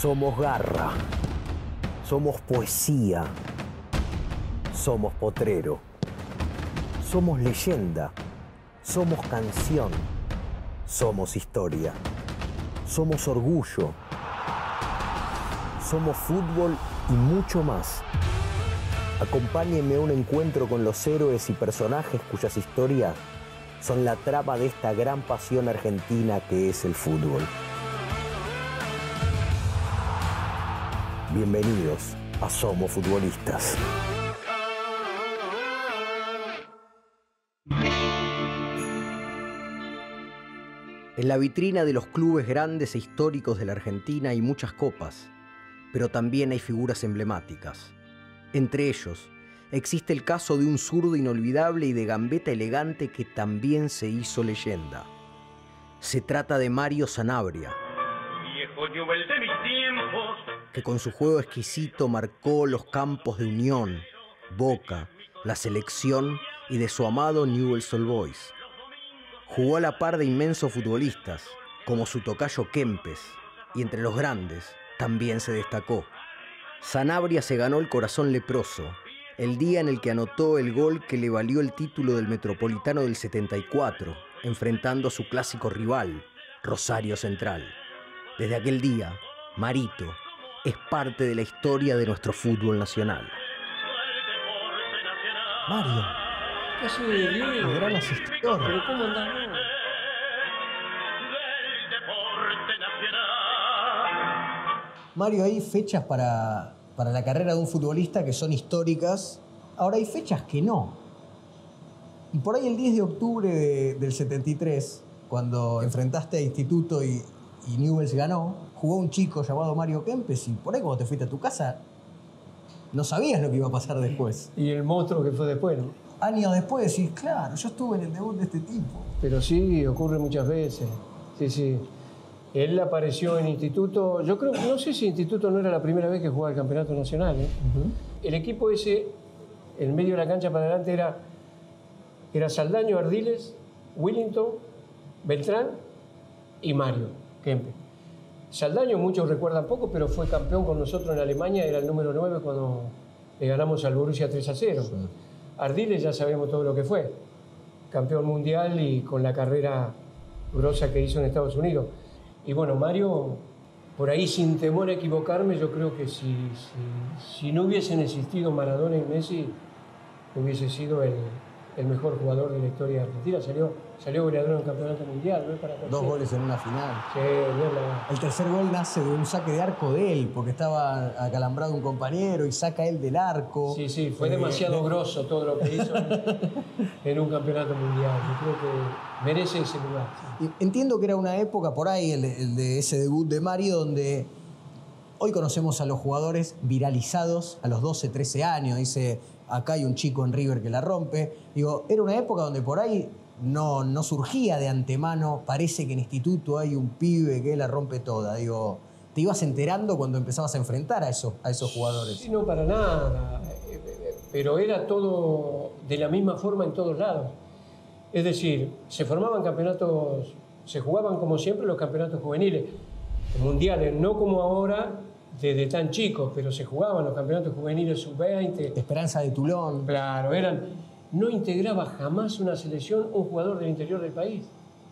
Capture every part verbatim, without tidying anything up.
Somos garra, somos poesía, somos potrero, somos leyenda, somos canción, somos historia, somos orgullo, somos fútbol y mucho más. Acompáñenme a un encuentro con los héroes y personajes cuyas historias son la trama de esta gran pasión argentina que es el fútbol. Bienvenidos a Somos Futbolistas. En la vitrina de los clubes grandes e históricos de la Argentina hay muchas copas, pero también hay figuras emblemáticas. Entre ellos, existe el caso de un zurdo inolvidable y de gambeta elegante que también se hizo leyenda. Se trata de Mario Sanabria, viejo Newell's de mis tiempos, que con su juego exquisito marcó los campos de Unión, Boca, la selección y de su amado Newell's Old Boys. Jugó a la par de inmensos futbolistas, como su tocayo Kempes, y entre los grandes también se destacó. Sanabria se ganó el corazón leproso el día en el que anotó el gol que le valió el título del Metropolitano del setenta y cuatro, enfrentando a su clásico rival, Rosario Central. Desde aquel día, Marito es parte de la historia de nuestro fútbol nacional. Mario, ¿qué hace Diego? el gran asistidor. ¿Pero cómo andás vos? Mario, hay fechas para, para la carrera de un futbolista que son históricas. Ahora hay fechas que no. Y por ahí el diez de octubre de, del setenta y tres, cuando enfrentaste a Instituto y, y Newell's ganó, jugó un chico llamado Mario Kempes y por ahí cuando te fuiste a tu casa no sabías lo que iba a pasar después. Y el monstruo que fue después, ¿no? Años después decís, claro, yo estuve en el debut de este tipo. Pero sí, ocurre muchas veces. Sí, sí. Él apareció en Instituto, yo creo, no sé si Instituto no era la primera vez que jugaba el campeonato nacional, ¿eh? Uh-huh. El equipo ese, en medio de la cancha para adelante, era, era Saldaño, Ardiles, Willington, Beltrán y Mario Kempes. Saldaño muchos recuerdan poco, pero fue campeón con nosotros en Alemania, era el número nueve cuando le ganamos al Borussia tres a cero. Sí. Ardiles ya sabemos todo lo que fue, campeón mundial y con la carrera grosa que hizo en Estados Unidos. Y bueno, Mario, por ahí sin temor a equivocarme, yo creo que si, si, si no hubiesen existido Maradona y Messi, hubiese sido el, el mejor jugador de la historia de Argentina. Salió, salió goleador en el campeonato mundial, ¿no? Para Dos goles en una final. Sí, bien, la... El tercer gol nace de un saque de arco de él, porque estaba acalambrado un compañero y saca él del arco. Sí, sí, fue eh, demasiado de... grosso todo lo que hizo en un campeonato mundial. Yo creo que merece ese lugar. Sí. Entiendo que era una época por ahí, el, el de ese debut de Mario, donde hoy conocemos a los jugadores viralizados a los doce, trece años. Dice, acá hay un chico en River que la rompe. Digo, era una época donde por ahí no, no surgía de antemano, parece que en Instituto hay un pibe que la rompe toda. Digo, te ibas enterando cuando empezabas a enfrentar a esos, a esos jugadores. Sí, no, para nada. Pero era todo de la misma forma en todos lados. Es decir, se formaban campeonatos, se jugaban como siempre los campeonatos juveniles, mundiales, no como ahora desde tan chicos, pero se jugaban los campeonatos juveniles sub veinte. Esperanza de Tulón. Claro, eran... No integraba jamás una selección un jugador del interior del país.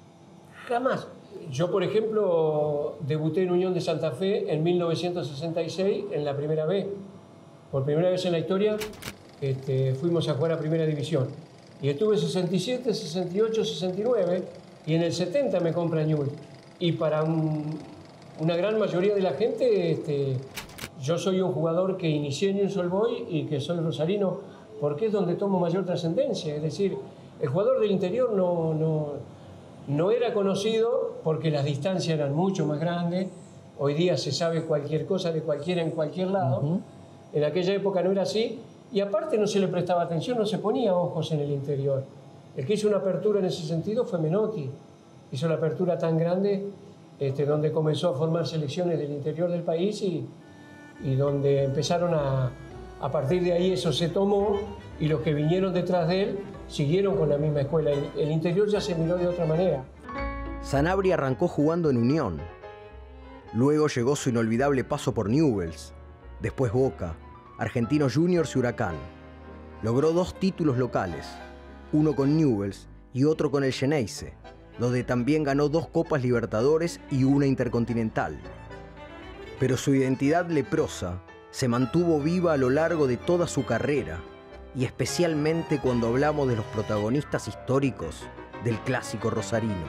Jamás. Yo, por ejemplo, debuté en Unión de Santa Fe en mil novecientos sesenta y seis en la primera B. Por primera vez en la historia este, fuimos a jugar a Primera División. Y estuve sesenta y siete, sesenta y ocho, sesenta y nueve y en el setenta me compra Newell's. Y para un, una gran mayoría de la gente, este, yo soy un jugador que inicié en Newell's Old Boys y que soy rosarino porque es donde tomo mayor trascendencia. Es decir, el jugador del interior no, no, no era conocido porque las distancias eran mucho más grandes. Hoy día se sabe cualquier cosa de cualquiera en cualquier lado. Uh-huh. En aquella época no era así. Y aparte no se le prestaba atención, no se ponía ojos en el interior. El que hizo una apertura en ese sentido fue Menotti. Hizo la apertura tan grande este, donde comenzó a formar selecciones del interior del país y, y donde empezaron a... A partir de ahí eso se tomó y los que vinieron detrás de él siguieron con la misma escuela. El, el interior ya se miró de otra manera. Sanabria arrancó jugando en Unión. Luego llegó su inolvidable paso por Newell's, después Boca, Argentinos Juniors y Huracán. Logró dos títulos locales, uno con Newell's y otro con el Xeneize, donde también ganó dos Copas Libertadores y una Intercontinental. Pero su identidad leprosa se mantuvo viva a lo largo de toda su carrera, y especialmente cuando hablamos de los protagonistas históricos del clásico rosarino.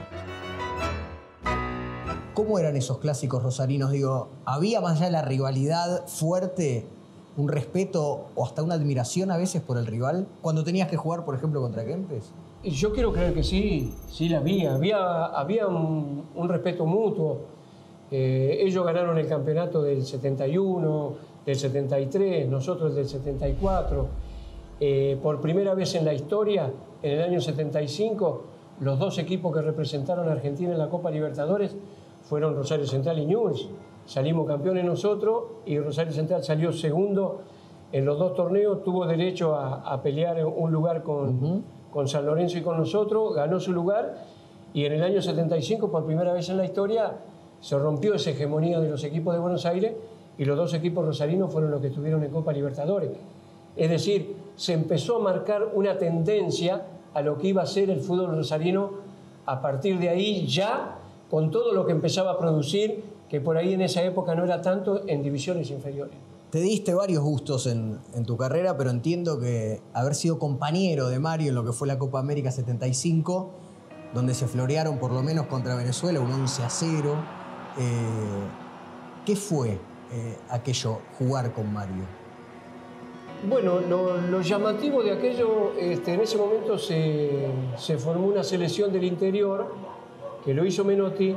¿Cómo eran esos clásicos rosarinos? Digo, ¿había más allá de la rivalidad fuerte un respeto o hasta una admiración a veces por el rival cuando tenías que jugar, por ejemplo, contra Kempes? Yo quiero creer que sí, sí la había. Había, había un, un respeto mutuo. Eh, ellos ganaron el campeonato del setenta y uno, del setenta y tres, nosotros del setenta y cuatro. Eh, por primera vez en la historia, en el año setenta y cinco, los dos equipos que representaron a Argentina en la Copa Libertadores fueron Rosario Central y Newell's. Salimos campeones nosotros y Rosario Central salió segundo en los dos torneos, tuvo derecho a, a pelear un lugar con, uh-huh. con San Lorenzo y con nosotros, ganó su lugar, y en el año setenta y cinco, por primera vez en la historia, se rompió esa hegemonía de los equipos de Buenos Aires y los dos equipos rosarinos fueron los que estuvieron en Copa Libertadores. Es decir, se empezó a marcar una tendencia a lo que iba a ser el fútbol rosarino a partir de ahí, ya con todo lo que empezaba a producir, que por ahí en esa época no era tanto, en divisiones inferiores. Te diste varios gustos en, en tu carrera, pero entiendo que haber sido compañero de Mario en lo que fue la Copa América setenta y cinco, donde se florearon por lo menos contra Venezuela un once a cero. Eh, ¿Qué fue eh, aquello, jugar con Mario? Bueno, lo, lo llamativo de aquello, este, en ese momento se, se formó una selección del interior, que lo hizo Menotti,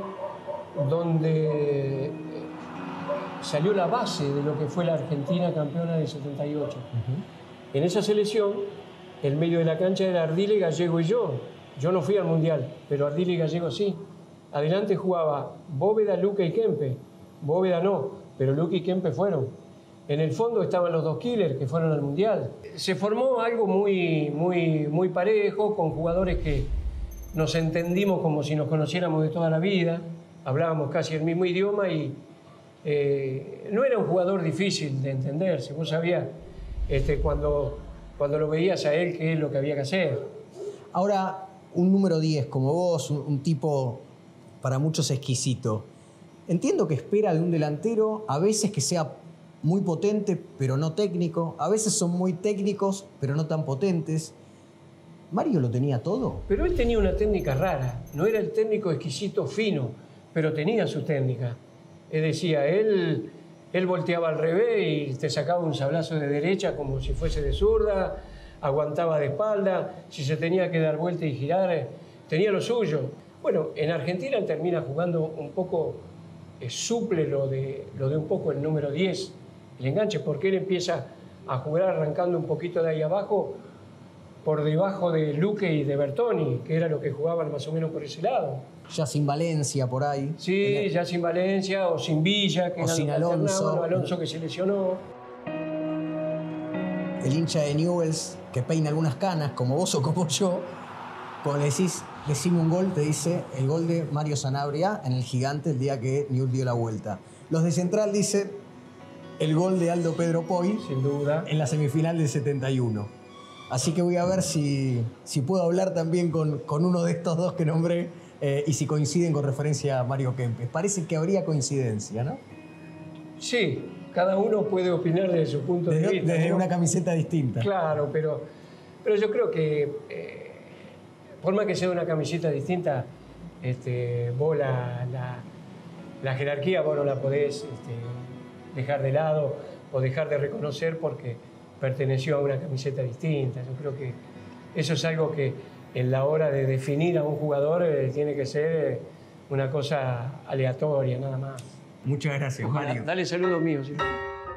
donde salió la base de lo que fue la Argentina campeona del setenta y ocho. Uh-huh. En esa selección, el medio de la cancha era Ardila, Gallego y yo. Yo no fui al Mundial, pero Ardila y Gallego sí. Adelante jugaba Bóveda, Luca y Kempe. Bóveda no, pero Luca y Kempe fueron. En el fondo estaban los dos killers que fueron al Mundial. Se formó algo muy, muy, muy parejo, con jugadores que nos entendimos como si nos conociéramos de toda la vida. Hablábamos casi el mismo idioma y eh, no era un jugador difícil de entenderse. Vos sabías este, cuando, cuando lo veías a él qué es lo que había que hacer. Ahora, un número diez como vos, un, un tipo para muchos exquisito. Entiendo que espera de un delantero a veces que sea muy potente, pero no técnico. A veces son muy técnicos, pero no tan potentes. ¿Mario lo tenía todo? Pero él tenía una técnica rara. No era el técnico exquisito fino, pero tenía su técnica. Es decir, él, él volteaba al revés y te sacaba un sablazo de derecha como si fuese de zurda, aguantaba de espalda, si se tenía que dar vuelta y girar, tenía lo suyo. Bueno, en Argentina él termina jugando un poco, eh, suple lo de, lo de un poco el número diez, el enganche, porque él empieza a jugar arrancando un poquito de ahí abajo, por debajo de Luque y de Bertoni, que era lo que jugaban más o menos por ese lado. Ya sin Valencia por ahí. Sí, el... ya sin Valencia o sin Villa, que o era sin lo que Alonso. alternaban, Alonso que se lesionó. El hincha de Newell's que peina algunas canas, como vos o como yo, cuando le decís, decime un gol, te dice el gol de Mario Sanabria en el Gigante el día que Newell's dio la vuelta. Los de Central dicen el gol de Aldo Pedro Poy, sin duda, en la semifinal del setenta y uno. Así que voy a ver si, si puedo hablar también con, con uno de estos dos que nombré eh, y si coinciden con referencia a Mario Kempes. Parece que habría coincidencia, ¿no? Sí, cada uno puede opinar desde su punto desde, de vista. Desde ¿no? una camiseta distinta. Claro, pero, pero yo creo que, eh, por más que sea una camiseta distinta, este, vos la, la, la jerarquía vos no la podés este, dejar de lado o dejar de reconocer porque perteneció a una camiseta distinta. Yo creo que eso es algo que en la hora de definir a un jugador eh, tiene que ser una cosa aleatoria, nada más. Muchas gracias, Mario. Dale saludos míos. ¿Sí?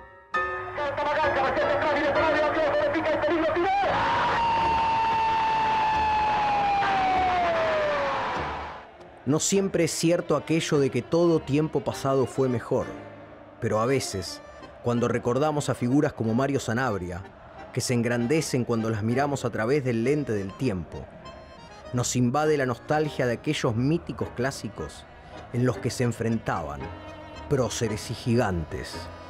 No siempre es cierto aquello de que todo tiempo pasado fue mejor, pero a veces, cuando recordamos a figuras como Mario Sanabria, que se engrandecen cuando las miramos a través del lente del tiempo, nos invade la nostalgia de aquellos míticos clásicos en los que se enfrentaban próceres y gigantes.